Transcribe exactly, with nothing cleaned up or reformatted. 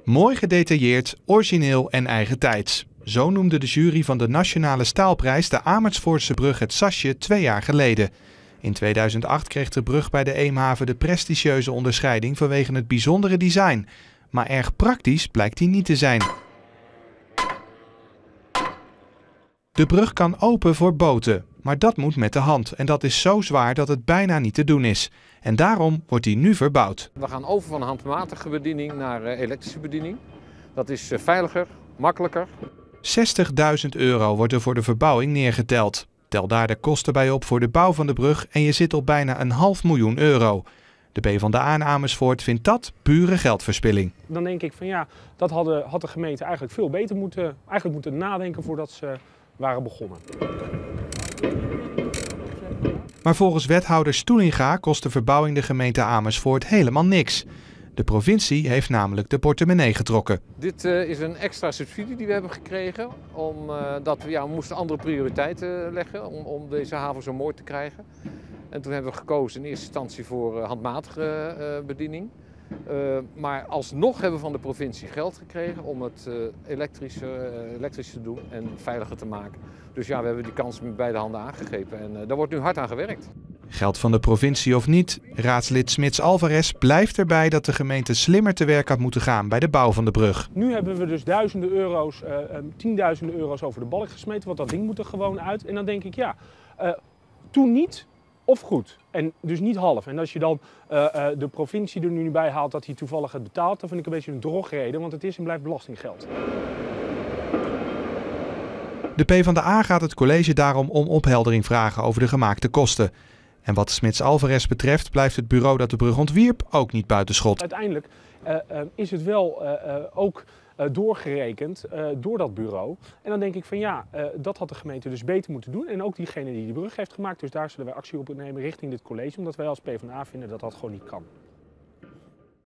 Mooi gedetailleerd, origineel en eigentijds. Zo noemde de jury van de Nationale Staalprijs de Amersfoortse brug het Sasje twee jaar geleden. In tweeduizend acht kreeg de brug bij de Eemhaven de prestigieuze onderscheiding vanwege het bijzondere design. Maar erg praktisch blijkt die niet te zijn. De brug kan open voor boten, maar dat moet met de hand. En dat is zo zwaar dat het bijna niet te doen is. En daarom wordt die nu verbouwd. We gaan over van handmatige bediening naar elektrische bediening. Dat is veiliger, makkelijker. zestigduizend euro wordt er voor de verbouwing neergeteld. Tel daar de kosten bij op voor de bouw van de brug en je zit op bijna een half miljoen euro. De PvdA in Amersfoort vindt dat pure geldverspilling. Dan denk ik van ja, dat hadden, had de gemeente eigenlijk veel beter moeten, eigenlijk moeten nadenken voordat ze waren begonnen. Maar volgens wethouder Stoelinga kost de verbouwing de gemeente Amersfoort helemaal niks. De provincie heeft namelijk de portemonnee getrokken. Dit uh, is een extra subsidie die we hebben gekregen. Omdat uh, we, ja, we moesten andere prioriteiten leggen om, om deze haven zo mooi te krijgen. En toen hebben we gekozen in eerste instantie voor uh, handmatige uh, bediening. Uh, maar alsnog hebben we van de provincie geld gekregen om het uh, elektrisch, uh, elektrisch te doen en veiliger te maken. Dus ja, we hebben die kans met beide handen aangegrepen en uh, daar wordt nu hard aan gewerkt. Geld van de provincie of niet, raadslid Smits Alvarez blijft erbij dat de gemeente slimmer te werk had moeten gaan bij de bouw van de brug. Nu hebben we dus duizenden euro's, uh, tienduizenden euro's over de balk gesmeten, want dat ding moet er gewoon uit. En dan denk ik ja, uh, toen niet. Of goed, en dus niet half. En als je dan uh, uh, de provincie er nu bij haalt dat hij toevallig het betaalt, dan vind ik een beetje een drogreden, want het is en blijft belastinggeld. De PvdA gaat het college daarom om opheldering vragen over de gemaakte kosten. En wat Smits Alvarez betreft blijft het bureau dat de brug ontwierp ook niet buitenschot. Uiteindelijk uh, uh, is het wel uh, uh, ook uh, doorgerekend uh, door dat bureau. En dan denk ik van ja, uh, dat had de gemeente dus beter moeten doen. En ook diegene die die brug heeft gemaakt. Dus daar zullen wij actie op nemen richting dit college. Omdat wij als PvdA vinden dat dat gewoon niet kan.